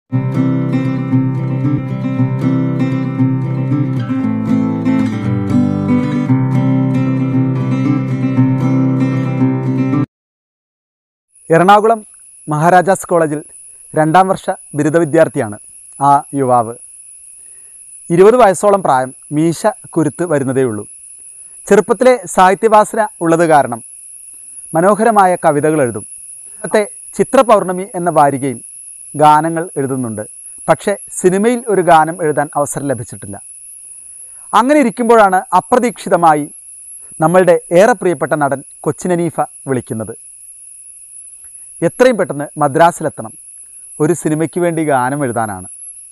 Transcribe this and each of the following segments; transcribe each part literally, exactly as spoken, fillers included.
എറണാകുളം മഹാരാജാസ് കോളേജിൽ രണ്ടാം വർഷ ബിരുദ വിദ്യാർത്ഥിയാണ് ആ യുവാവ്. ഇരുപത് വയസ്സോളം പ്രായം, മീശ കുരുത്ത് വരുന്നതേയുള്ളൂ. ചെറുപ്പത്തിലെ സാഹിത്യവാസന ഉള്ളത് കാരണം മനോഹരമായ കവിതകൾ എഴുതും. ഇന്നത്തെ ചിത്രപൗർണമി എന്ന വാരികയിൽ ഗാനങ്ങൾ എഴുതുന്നുണ്ട്. പക്ഷേ സിനിമയിൽ ഒരു ഗാനം എഴുതാൻ അവസരം ലഭിച്ചിട്ടില്ല. അങ്ങനെ ഇരിക്കുമ്പോഴാണ് അപ്രതീക്ഷിതമായി നമ്മളുടെ ഏറെ പ്രിയപ്പെട്ട നടൻ കൊച്ചിൻ ഹനീഫ വിളിക്കുന്നത്. എത്രയും പെട്ടെന്ന് മദ്രാസിലെത്തണം, ഒരു സിനിമയ്ക്ക് വേണ്ടി ഗാനം എഴുതാനാണ്.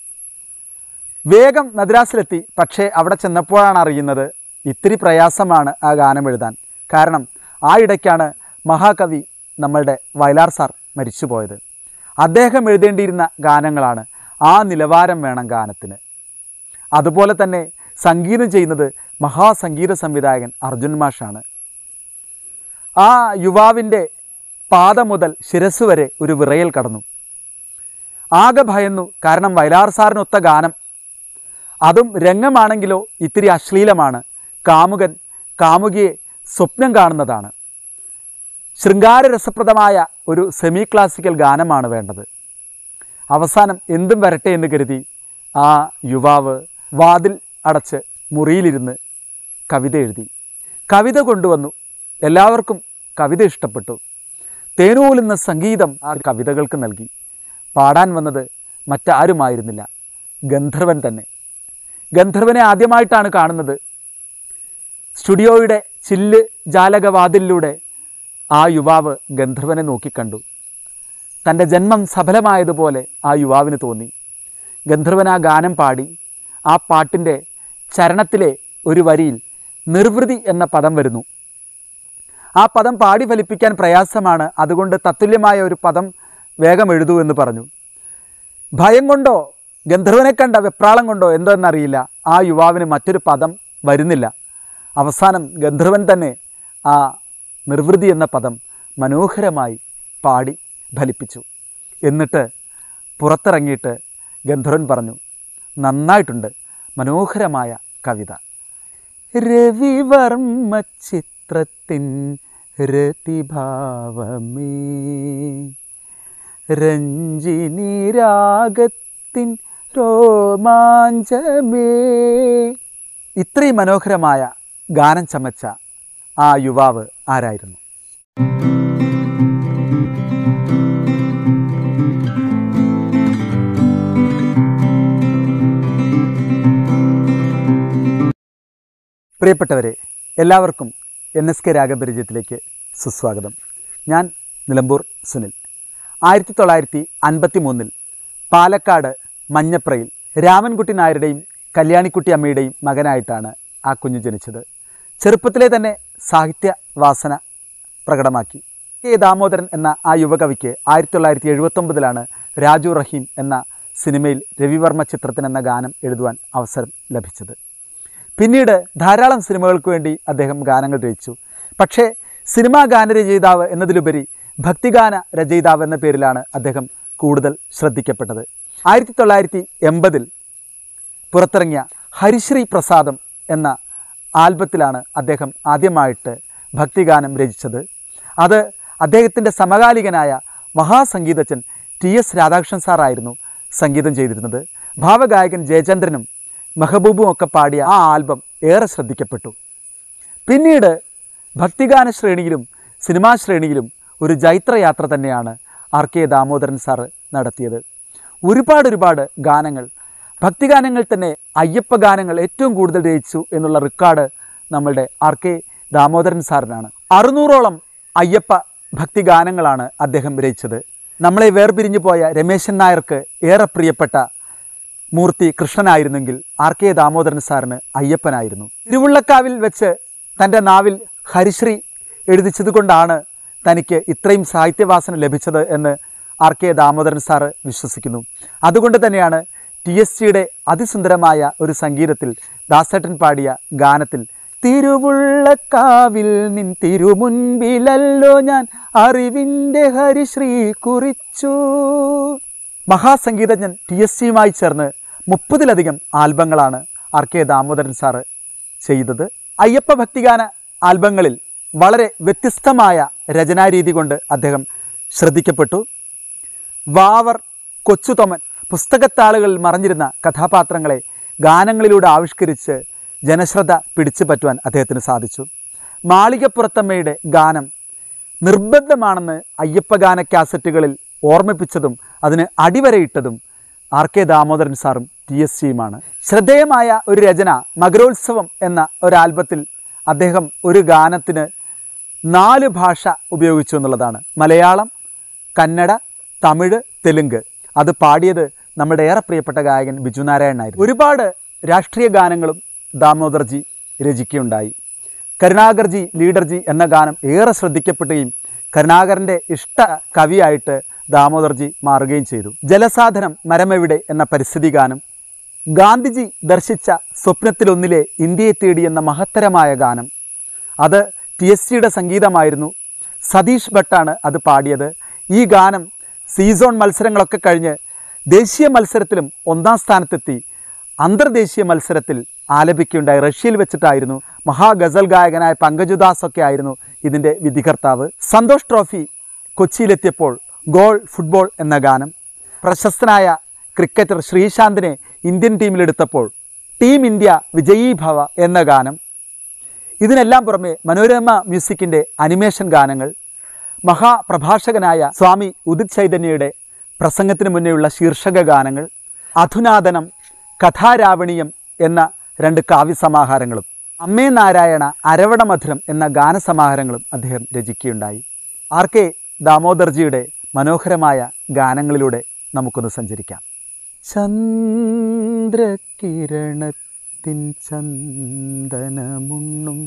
വേഗം മദ്രാസിലെത്തി. പക്ഷേ അവിടെ ചെന്നപ്പോഴാണ് അറിയുന്നത് ഇത്തിരി പ്രയാസമാണ് ആ ഗാനം എഴുതാൻ. കാരണം ആ ഇടയ്ക്കാണ് മഹാകവി നമ്മളുടെ വയലാർ സാർ മരിച്ചുപോയത്. അദ്ദേഹം എഴുതേണ്ടിയിരുന്ന ഗാനങ്ങളാണ്. ആ നിലവാരം വേണം ഗാനത്തിന്. അതുപോലെ തന്നെ സംഗീതം ചെയ്യുന്നത് മഹാസംഗീത സംവിധായകൻ അർജുൻ മാഷാണ്. ആ യുവാവിൻ്റെ പാദം മുതൽ ശിരസ് വരെ ഒരു വിറയൽ കടന്നു. ആകെ ഭയന്നു. കാരണം വയലാർ സാറിനൊത്ത ഗാനം, അതും രംഗമാണെങ്കിലോ ഇത്തിരി അശ്ലീലമാണ്. കാമുകൻ കാമുകിയെ സ്വപ്നം കാണുന്നതാണ്. ശൃംഗാരരസപ്രദമായ ഒരു സെമി ക്ലാസിക്കൽ ഗാനമാണ് വേണ്ടത്. അവസാനം എന്തും വരട്ടെ എന്ന് കരുതി ആ യുവാവ് വാതിൽ അടച്ച് മുറിയിലിരുന്ന് കവിത എഴുതി. കവിത കൊണ്ടുവന്നു. എല്ലാവർക്കും കവിത ഇഷ്ടപ്പെട്ടു. തേനൂലുന്ന സംഗീതം ആ കവിതകൾക്ക് നൽകി. പാടാൻ വന്നത് മറ്റാരുമായിരുന്നില്ല, ഗന്ധർവൻ തന്നെ. ഗന്ധർവനെ ആദ്യമായിട്ടാണ് കാണുന്നത്. സ്റ്റുഡിയോയുടെ ചില്ല് ജാലകവാതിലിലൂടെ ആ യുവാവ് ഗന്ധർവനെ നോക്കിക്കണ്ടു. തൻ്റെ ജന്മം സഫലമായതുപോലെ ആ യുവാവിന് തോന്നി. ഗന്ധർവൻ ആ ഗാനം പാടി. ആ പാട്ടിൻ്റെ ചരണത്തിലെ ഒരു വരിയിൽ നിർവൃതി എന്ന പദം വരുന്നു. ആ പദം പാടി ഫലിപ്പിക്കാൻ പ്രയാസമാണ്, അതുകൊണ്ട് തത്തുല്യമായ ഒരു പദം വേഗം എഴുതൂ എന്ന് പറഞ്ഞു. ഭയം കൊണ്ടോ ഗന്ധർവനെ കണ്ട വെപ്രാളം കൊണ്ടോ എന്തോ എന്നറിയില്ല, ആ യുവാവിന് മറ്റൊരു പദം വരുന്നില്ല. അവസാനം ഗന്ധർവൻ തന്നെ ആ നിർവൃതി എന്ന പദം മനോഹരമായി പാടി ഫലിപ്പിച്ചു. എന്നിട്ട് പുറത്തിറങ്ങിയിട്ട് ഗന്ധർവൻ പറഞ്ഞു, നന്നായിട്ടുണ്ട്, മനോഹരമായ കവിത. രവിവർമ്മ ചിത്രത്തിൻ രതിഭാവമേ, രഞ്ജിനി രാഗത്തിൻ രോമാഞ്ചമേ. ഇത്രയും മനോഹരമായ ഗാനം ചമച്ച ആ യുവാവ് ആരായിരുന്നു? പ്രിയപ്പെട്ടവരെ, എല്ലാവർക്കും എൻ എസ് കെ രാഗപരിചയത്തിലേക്ക് സുസ്വാഗതം. ഞാൻ നിലമ്പൂർ സുനിൽ. ആയിരത്തി തൊള്ളായിരത്തി അൻപത്തി മൂന്നിൽ പാലക്കാട് മഞ്ഞപ്രയിൽ രാമൻകുട്ടി നായരുടെയും കല്യാണിക്കുട്ടി അമ്മയുടെയും മകനായിട്ടാണ് ആ കുഞ്ഞു ജനിച്ചത്. ചെറുപ്പത്തിലെ തന്നെ സാഹിത്യ വാസന പ്രകടമാക്കി. കെ ദാമോദരൻ എന്ന ആ യുവകവിക്ക് ആയിരത്തി തൊള്ളായിരത്തി എഴുപത്തൊമ്പതിലാണ് രാജു റഹീം എന്ന സിനിമയിൽ രവിവർമ്മ ചിത്രത്തിന് എന്ന ഗാനം എഴുതുവാൻ അവസരം ലഭിച്ചത്. പിന്നീട് ധാരാളം സിനിമകൾക്ക് വേണ്ടി അദ്ദേഹം ഗാനങ്ങൾ രചിച്ചു. പക്ഷേ സിനിമാ ഗാനരചയിതാവ് എന്നതിലുപരി ഭക്തിഗാന രചയിതാവ് എന്ന പേരിലാണ് അദ്ദേഹം കൂടുതൽ ശ്രദ്ധിക്കപ്പെട്ടത്. ആയിരത്തി തൊള്ളായിരത്തി എൺപതിൽ പുറത്തിറങ്ങിയ ഹരിശ്രീ പ്രസാദം എന്ന ആൽബത്തിലാണ് അദ്ദേഹം ആദ്യമായിട്ട് ഭക്തിഗാനം രചിച്ചത്. അത് അദ്ദേഹത്തിൻ്റെ സമകാലികനായ മഹാസംഗീതജ്ഞൻ ടി എസ് രാധാകൃഷ്ണൻ സാറായിരുന്നു സംഗീതം ചെയ്തിരുന്നത്. ഭാവഗായകൻ ജയചന്ദ്രനും മെഹബൂബും ഒക്കെ പാടിയ ആ ആൽബം ഏറെ ശ്രദ്ധിക്കപ്പെട്ടു. പിന്നീട് ഭക്തിഗാന ശ്രേണിയിലും സിനിമാ ശ്രേണിയിലും ഒരു ജൈത്രയാത്ര തന്നെയാണ് ആർ കെ ദാമോദരൻ സാറ് നടത്തിയത്. ഒരുപാട് ഒരുപാട് ഗാനങ്ങൾ, ഭക്തിഗാനങ്ങൾ തന്നെ അയ്യപ്പ ഗാനങ്ങൾ ഏറ്റവും കൂടുതൽ രചിച്ചു എന്നുള്ള റെക്കോർഡ് നമ്മളുടെ ആർ കെ ദാമോദരൻ സാറിനാണ്. അറുന്നൂറോളം അയ്യപ്പ ഭക്തിഗാനങ്ങളാണ് അദ്ദേഹം രചിച്ചത്. നമ്മളെ വേർപിരിഞ്ഞു പോയ രമേശൻ നായർക്ക് ഏറെ പ്രിയപ്പെട്ട മൂർത്തി കൃഷ്ണനായിരുന്നെങ്കിൽ ആർ കെ ദാമോദരൻ സാറിന് അയ്യപ്പനായിരുന്നു. തിരുവുള്ളക്കാവിൽ വെച്ച് തൻ്റെ നാവിൽ ഹരിശ്രീ എഴുതിച്ചതുകൊണ്ടാണ് തനിക്ക് ഇത്രയും സാഹിത്യവാസന ലഭിച്ചത് എന്ന് ആർ കെ ദാമോദരൻ സാറ് വിശ്വസിക്കുന്നു. അതുകൊണ്ട് തന്നെയാണ് ടി എസ് ജിയുടെ അതിസുന്ദരമായ ഒരു സംഗീതത്തിൽ ദാസേട്ടൻ പാടിയ ഗാനത്തിൽ തിരുവുള്ളക്കാവിൽ നിൻ തിരുമുൻപിലല്ലോ ഞാൻ അറിവിൻ്റെ ഹരിശ്രീ കുറിച്ചു. മഹാസംഗീതജ്ഞൻ ടി എസ് സിയുമായി ചേർന്ന് മുപ്പതിലധികം ആൽബങ്ങളാണ് ആർ കെ ദാമോദരൻ സാറ് ചെയ്തത്. അയ്യപ്പ ഭക്തിഗാന ആൽബങ്ങളിൽ വളരെ വ്യത്യസ്തമായ രചനാരീതി കൊണ്ട് അദ്ദേഹം ശ്രദ്ധിക്കപ്പെട്ടു. വാവർ, കൊച്ചുതൊമൻ പുസ്തകത്താളുകളിൽ മറഞ്ഞിരുന്ന കഥാപാത്രങ്ങളെ ഗാനങ്ങളിലൂടെ ആവിഷ്കരിച്ച് ജനശ്രദ്ധ പിടിച്ചു പറ്റുവാൻ അദ്ദേഹത്തിന് സാധിച്ചു. മാളികപ്പുറത്തമ്മയുടെ ഗാനം നിർബന്ധമാണെന്ന് അയ്യപ്പഗാന കാസറ്റുകളിൽ ഓർമ്മിപ്പിച്ചതും അതിന് അടിവരയിട്ടതും ആർ കെ ദാമോദരൻ സാറും ടി എസ് സിയുമാണ്. ശ്രദ്ധേയമായ ഒരു രചന മകരോത്സവം എന്ന ഒരു ആൽബത്തിൽ അദ്ദേഹം ഒരു ഗാനത്തിന് നാല് ഭാഷ ഉപയോഗിച്ചു എന്നുള്ളതാണ്. മലയാളം, കന്നഡ, തമിഴ്, തെലുങ്ക്. അത് പാടിയത് നമ്മുടെ ഏറെ പ്രിയപ്പെട്ട ഗായകൻ ബിജു നാരായണനായിരുന്നു. ഒരുപാട് രാഷ്ട്രീയ ഗാനങ്ങളും ദാമോദർജി രചിക്കുകയുണ്ടായി. കരുണാകർജി ലീഡർജി എന്ന ഗാനം ഏറെ ശ്രദ്ധിക്കപ്പെടുകയും കരുണാകരൻ്റെ ഇഷ്ട കവിയായിട്ട് ദാമോദർജി മാറുകയും ചെയ്തു. ജലസാധനം മരമെവിടെ എന്ന പരിസ്ഥിതി ഗാനം, ഗാന്ധിജി ദർശിച്ച സ്വപ്നത്തിലൊന്നിലെ ഇന്ത്യയെ തേടി എന്ന മഹത്തരമായ ഗാനം, അത് ടി എസ് സിയുടെ സംഗീതമായിരുന്നു. സതീഷ് ഭട്ടാണ് അത് പാടിയത്. ഈ ഗാനം സീസോൺ മത്സരങ്ങളൊക്കെ കഴിഞ്ഞ് ദേശീയ മത്സരത്തിലും ഒന്നാം സ്ഥാനത്തെത്തി. അന്തർദേശീയ മത്സരത്തിൽ ആലപിക്കുകയുണ്ടായി. റഷ്യയിൽ വെച്ചിട്ടായിരുന്നു. മഹാഗസൽ ഗായകനായ പങ്കജുദാസ് ഒക്കെ ആയിരുന്നു ഇതിൻ്റെ വിധികർത്താവ്. സന്തോഷ് ട്രോഫി കൊച്ചിയിലെത്തിയപ്പോൾ ഗോൾ ഫുട്ബോൾ എന്ന ഗാനം, പ്രശസ്തനായ ക്രിക്കറ്റർ ശ്രീശാന്തിനെ ഇന്ത്യൻ ടീമിലെടുത്തപ്പോൾ ടീം ഇന്ത്യ വിജയീ ഭവ എന്ന ഗാനം, ഇതിനെല്ലാം പുറമെ മനോരമ മ്യൂസിക്കിൻ്റെ അനിമേഷൻ ഗാനങ്ങൾ, മഹാപ്രഭാഷകനായ സ്വാമി ഉദിത് ചൈതന്യയുടെ പ്രസംഗത്തിന് മുന്നേയുള്ള ശീർഷക ഗാനങ്ങൾ, അധുനാതനം, കഥാരാവണീയം എന്ന രണ്ട് കാവ്യസമാഹാരങ്ങളും, അമ്മേ നാരായണ, അരവണ മധുരം എന്ന ഗാനസമാഹാരങ്ങളും അദ്ദേഹം രചിക്കുകയുണ്ടായി. ആർ കെ ദാമോദർജിയുടെ മനോഹരമായ ഗാനങ്ങളിലൂടെ നമുക്കൊന്ന് സഞ്ചരിക്കാം. ചന്ദ്രകിരണത്തിൻ ചന്ദനമുണ്ണും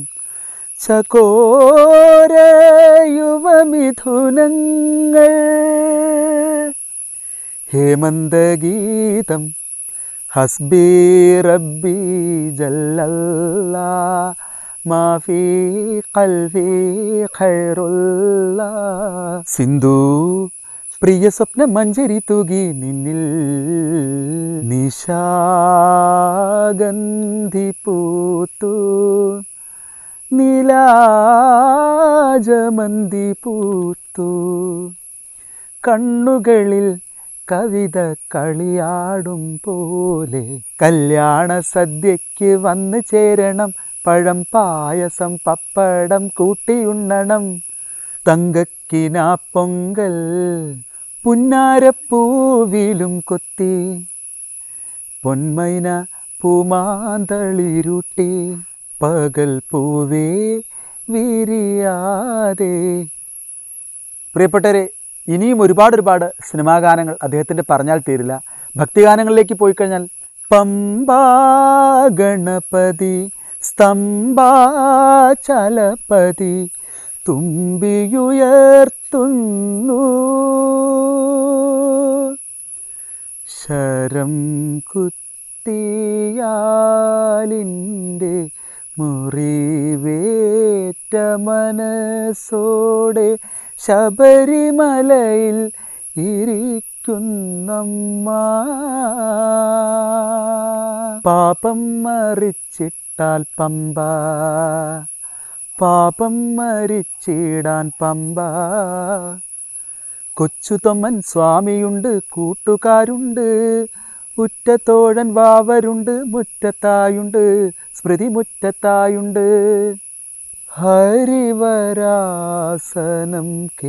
ചകോര യുവമിഥുനങ്ങൾ, ഹേമന്തഗീതം ഹസ്ബി റബ്ബി ജല്ലല്ലാ മാഫി ഖൽബി ഖൈറുല്ലാ, സിന്ധു പ്രിയ സ്വപ്ന മഞ്ജരി തൂകി നിന്നിൽ നിശാഗന്ധി പൂത്തു നീലാജമന്തി പൂത്തു, കണ്ണുകളിൽ കവിത കളിയാടും പോലെ, കല്യാണ സദ്യയ്ക്ക് വന്നു ചേരണം, പഴം പായസം പപ്പടം കൂട്ടിയുണ്ണണം, തങ്കക്കിനാ പൊങ്കൽ പുന്നാരപ്പൂവിലും കൊത്തി, പൊന്മൈന പൂമാന്തളിരുട്ടി, പകൽ പൂവേ വിരിയാതെ. പ്രിയപ്പെട്ടവരെ, ഇനിയും ഒരുപാട് ഒരുപാട് സിനിമാ ഗാനങ്ങൾ അദ്ദേഹത്തിൻ്റെ പറഞ്ഞാൽ തീരില്ല. ഭക്തിഗാനങ്ങളിലേക്ക് പോയി കഴിഞ്ഞാൽ പമ്പാ ഗണപതി സ്തംഭാചലപതി തുമ്പിയുയർത്തുന്നു, ശരം കുത്തിയാലിൻ്റെ മുറിവേറ്റ മനസ്സോടെ ശബരിമലയിൽ ഇരിക്കുന്നമ്മ, പാപം മറിച്ചിട്ടാൽ പമ്പ, പാപം മരിച്ചിടാൻ പമ്പ, കൊച്ചുതൊമ്മൻ സ്വാമിയുണ്ട്, കൂട്ടുകാരുണ്ട്, ഉറ്റത്തോഴൻ വാവരുണ്ട്, മുറ്റത്തായുണ്ട്, സ്മൃതി മുറ്റത്തായുണ്ട്, ഹരിവരാസനം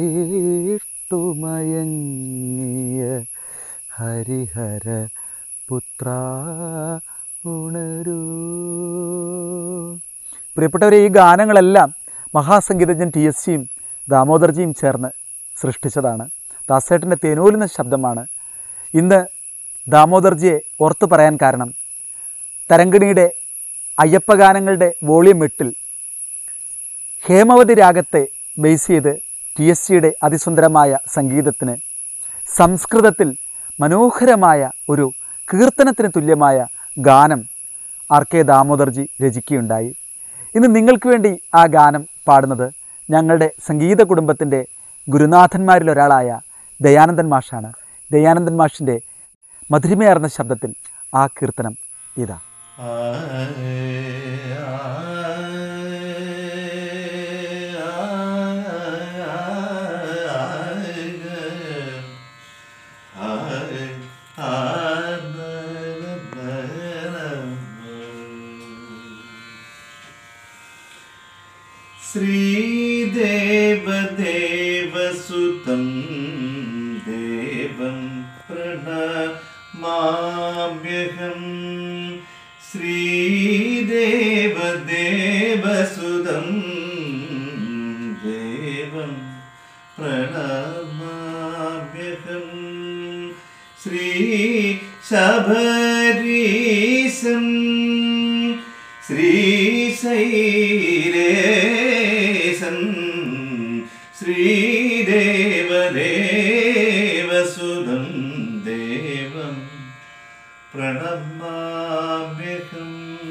കേട്ടുമയങ്ങിയ ഹരിഹര പുത്ര ഉണരൂ. പ്രിയപ്പെട്ടവരെ, ഈ ഗാനങ്ങളെല്ലാം മഹാസംഗീതജ്ഞൻ ടി എസ് സിയും ദാമോദർജിയും ചേർന്ന് സൃഷ്ടിച്ചതാണ്. ദാസേട്ടൻ്റെ തേനൂലുന്ന ശബ്ദമാണ്. ഇന്ന് ദാമോദർജിയെ ഓർത്തു പറയാൻ കാരണം, തരങ്കിണിയുടെ അയ്യപ്പഗാനങ്ങളുടെ വോളിയം എട്ടിൽ ഹേമവതി രാഗത്തെ ബേസ് ചെയ്ത് ടി എസ് സിയുടെ അതിസുന്ദരമായ സംഗീതത്തിന് സംസ്കൃതത്തിൽ മനോഹരമായ ഒരു കീർത്തനത്തിന് തുല്യമായ ഗാനം ആർ കെ ദാമോദർജി രചിക്കുകയുണ്ടായി. ഇന്ന് നിങ്ങൾക്ക് വേണ്ടി ആ ഗാനം പാടുന്നത് ഞങ്ങളുടെ സംഗീത കുടുംബത്തിൻ്റെ ഗുരുനാഥന്മാരിൽ ഒരാളായ ദയാനന്ദൻ മാഷാണ്. ദയാനന്ദൻ മാഷിൻ്റെ മധുരിമയാർന്ന ശബ്ദത്തിൽ ആ കീർത്തനം ഇതാ. ശ്രീദേവദേവസുതം ദേവം പ്രണമാമ്യഹം. ശ്രീദേവദേവസുതം ദേവം പ്രണമാമ്യഹം. ശ്രീ ശബരീശം ശ്രീശൈലേശം ശ്രീദേവദേവസുതം ദേവം പ്രണമാമ്യഹം.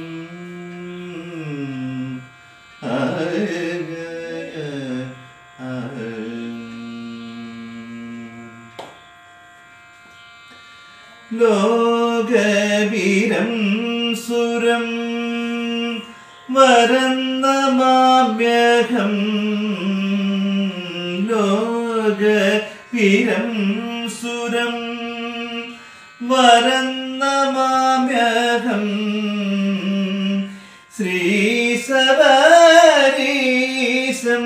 ലോകവീരം സുരം വരന്നമാമ്യഹം. ലോകവീരം സുരം വരന്നമാമ്യഹം. ശ്രീശബരീശം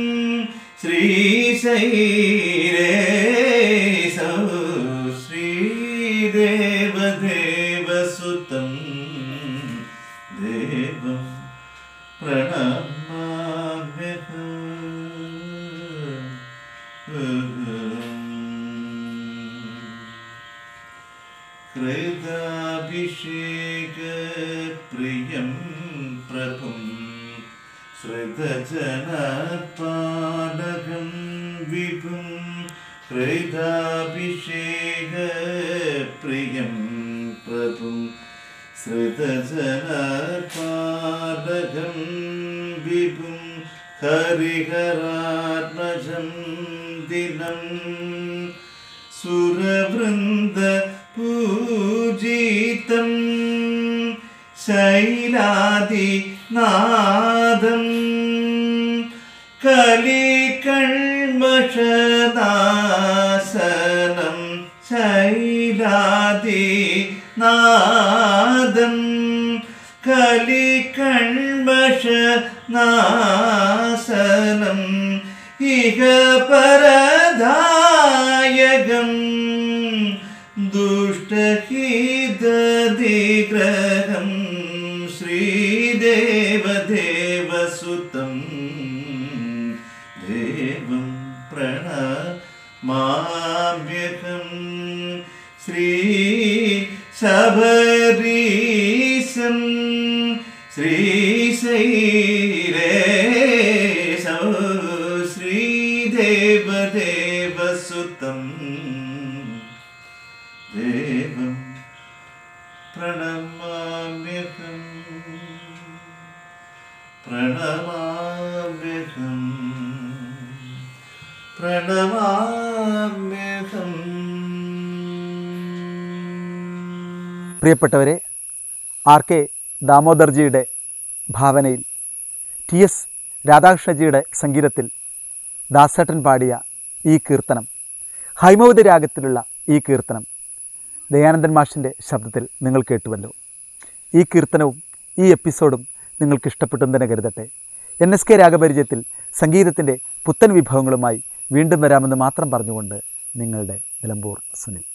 ശ്രീശൈലേശം ശ്രീദേവദേവസുതം ദേവം പ്രണമാമ്യഹം. ഹൃദാഭിഷേകപ്രിയം പ്രഭും ശ്രിതജനപാലകം വിഭും. ഹൃദാഭിഷേകപ്രിയം പ്രഭും ശ്രിതജനപാലകം വിഭും. ഹരിഹരാത്മജം ദിനം സുരവൃന്ദ പൂജിതം. ശൈലാദിനാദം കലികൺമഷനാശനം. ശൈലാദിനാദം കലികൺമഷനാശനം. ഇഹ പരദായകം ദുഷ്ടഹിതദിഗ്രഹം. ശ്രീദേവദേവസുതം ദേവം പ്രണമാമ്യഹം. ശ്രീ ശബരീശം ശ്രീശൈലേശം ശ്രീദേവദേവസുതം ദേവം പ്രണമാമ്യഹം. പ്രണമാമ്യഹം പ്രണമാമ്യഹം. പ്രിയപ്പെട്ടവരെ, ആർ കെ ദാമോദർജിയുടെ ഭാവനയിൽ ടി എസ് രാധാകൃഷ്ണജിയുടെ സംഗീതത്തിൽ ദാസേട്ടൻ പാടിയ ഈ കീർത്തനം, ഹൈമവതി രാഗത്തിലുള്ള ഈ കീർത്തനം ദയാനന്ദൻ മാഷിൻ്റെ ശബ്ദത്തിൽ നിങ്ങൾ കേട്ടുവല്ലോ. ഈ കീർത്തനവും ഈ എപ്പിസോഡും നിങ്ങൾക്ക് ഇഷ്ടപ്പെട്ടെന്ന് തന്നെ കരുതട്ടെ. എൻ എസ് കെ രാഗപരിചയത്തിൽ സംഗീതത്തിൻ്റെ പുത്തൻ വിഭവങ്ങളുമായി വീണ്ടും വരാമെന്ന് മാത്രം പറഞ്ഞുകൊണ്ട് നിങ്ങളുടെ നിലമ്പൂർ സുനിൽ.